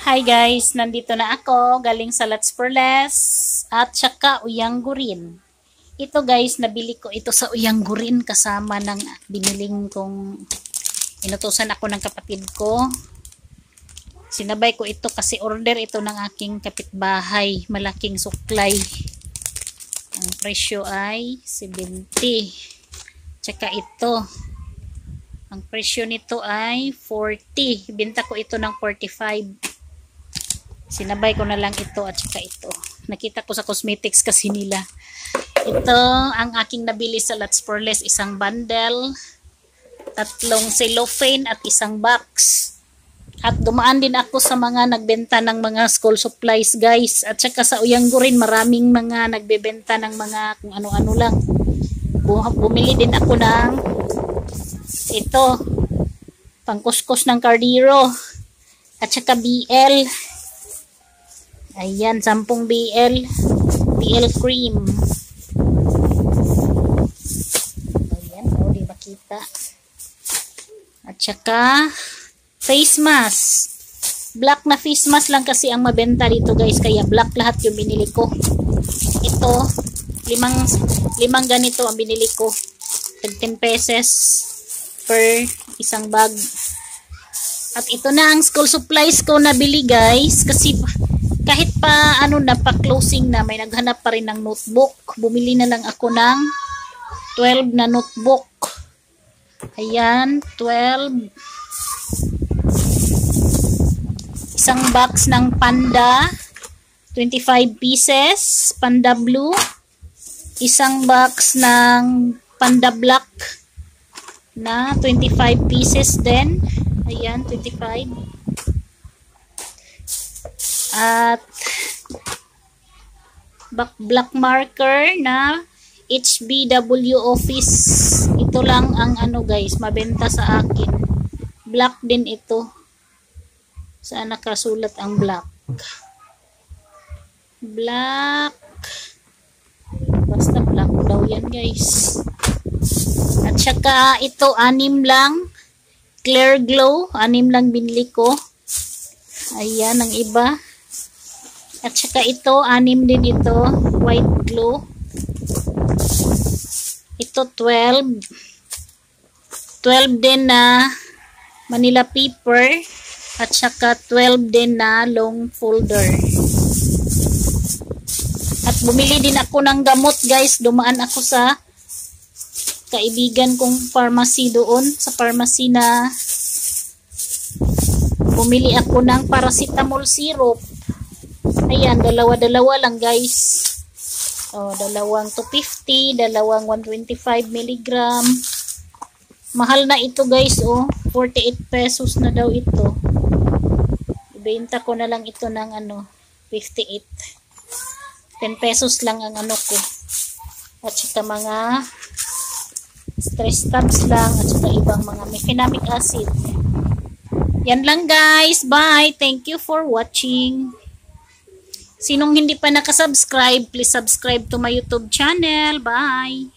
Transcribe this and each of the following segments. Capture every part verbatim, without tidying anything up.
Hi guys, nandito na ako, galing sa Lots for Less at saka Uyanggurin. Ito guys, nabili ko ito sa Uyanggurin kasama ng biniling kong inutusan ako ng kapatid ko. Sinabay ko ito kasi order ito ng aking kapitbahay, malaking suklay. Ang presyo ay seventy. Tsaka ito, ang presyo nito ay forty. Binta ko ito ng forty-five. Sinabay ko na lang ito at saka ito. Nakita ko sa cosmetics kasi nila. Ito ang aking nabili sa Lots for Less. Isang bundle, tatlong cellophane at isang box. At dumaan din ako sa mga nagbenta ng mga school supplies guys. At saka sa Uyanggurin maraming mga nagbebenta ng mga kung ano-ano lang. Bumili din ako ng ito, pangkuskus ng kardiro. At saka B L. Ayan, sampung B L. B L cream. Ayan, o, di makita. At saka, face mask. Black na face mask lang kasi ang mabenta dito guys. Kaya black lahat yung binili ko. Ito, limang, limang ganito ang binili ko. Tag ten pesos per isang bag. At ito na ang school supplies ko nabili guys. Kasi kahit pa ano na pa closing na, may naghanap pa rin ng notebook. Bumili na lang ako ng twelve na notebook. Ayan, twelve. Isang box ng Panda, twenty-five pieces, Panda Blue. Isang box ng Panda Black na twenty-five pieces din. Ayan, twenty-five. At black marker na H B W Office. Ito lang ang ano guys, mabenta sa akin. Black din ito. Saan nakasulat ang black? Black. Basta black daw yan guys. At saka ito, anim lang. Clear Glow. Anim lang binili ko. Ayan ang iba. At saka ito, anim din ito. White Glow. Ito, twelve. twelve din na Manila paper. At saka twelve din na long folder. At bumili din ako ng gamot guys. Dumaan ako sa kaibigan kong pharmacy doon. Sa pharmacy na bumili ako ng paracetamol syrup. Ayan, dalawa-dalawa lang guys. Oh, dalawang two fifty, dalawang one twenty-five milligram. Mahal na ito guys, oh. forty-eight pesos na daw ito. Ibenta ko na lang ito ng ano, fifty-eight. ten pesos lang ang ano ko. At saka mga stress tabs lang at saka ibang mga mefenamic acid. Yan lang guys. Bye. Thank you for watching. Sinong hindi pa nakasubscribe, please subscribe to my YouTube channel. Bye.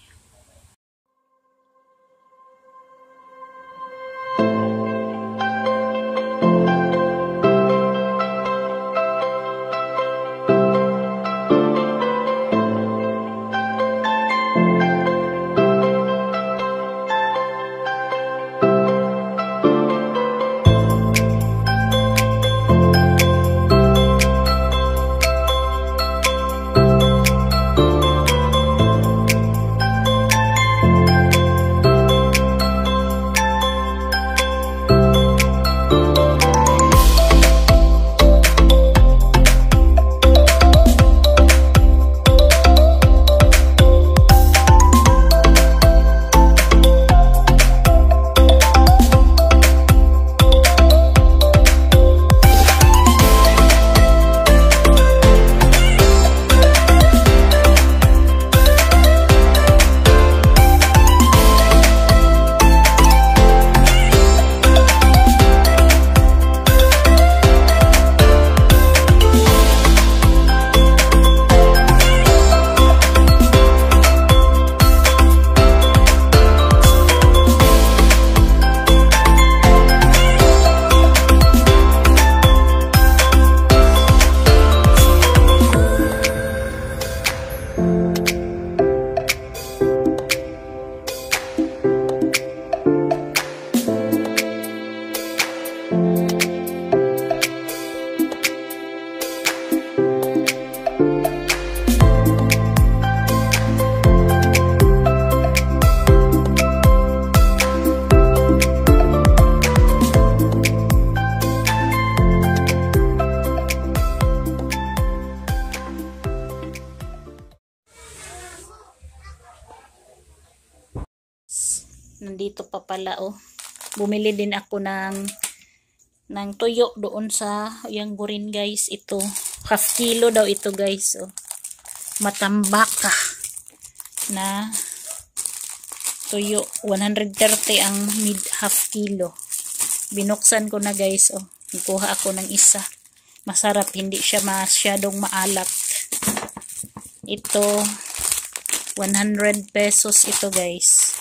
Nandito pa pala, oh. Bumili din ako ng ng tuyo doon sa Uyanggurin, guys. Ito, half kilo daw ito, guys. Oh. Matambaka na tuyo. one hundred thirty ang mid half kilo. Binuksan ko na, guys. Oh. Nikuha ako ng isa. Masarap, hindi siya masyadong maalat. Ito, one hundred pesos ito, guys.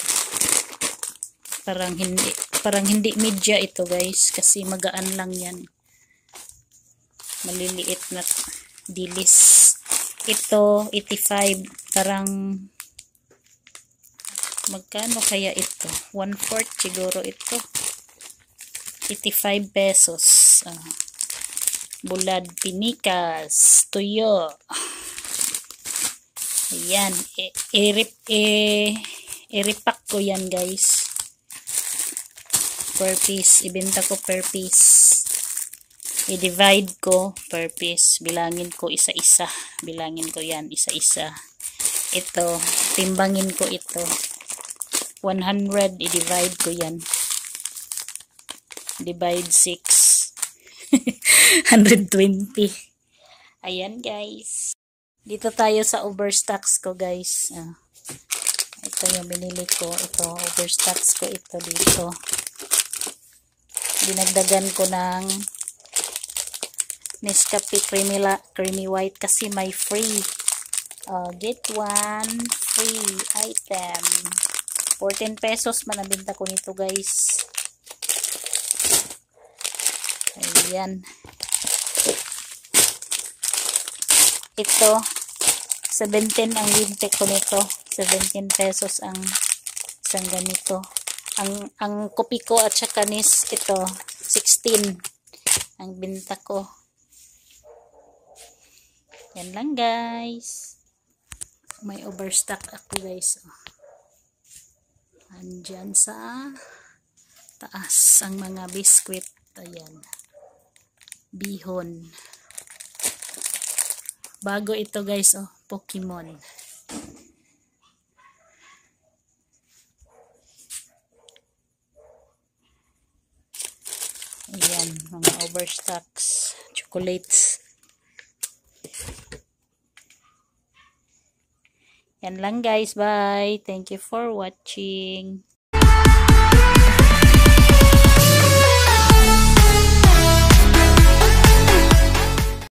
Parang hindi, parang hindi media ito, guys. Kasi magaan lang yan. Maliliit na dilis. Ito, eighty-five. Parang, magkano kaya ito? one-fourth siguro ito. eighty-five pesos. Uh, bulad pinikas. Tuyo. Ayan. I-rip, i-repack ko yan, guys. Per piece. Ibenta ko per piece. I-divide ko per piece. Bilangin ko isa-isa. Bilangin ko yan isa-isa. Ito. Timbangin ko ito. one hundred. I-divide ko yan. Divide six. one hundred twenty. Ayan, guys. Dito tayo sa overstocks ko, guys. Ah. Ito yung binili ko. Ito. Overstocks ko ito dito. Dinagdagan ko ng Nescafe creamy, la, creamy white kasi may free uh, get one free item. fourteen pesos man ang binta ko nito, guys. Ayan. Ito seventeen ang binta ko nito. seventeen pesos ang isang ganito. Ang ang kopi ko at saka nis ito sixteen ang binta ko. Yan lang, guys. May overstock ako, guys. Andyan sa taas ang mga biskwit. Ayan. Bihon. Bago ito, guys, oh, Pokemon. Ayan, mga overstocks, chocolates. Yan lang, guys. Bye. Thank you for watching.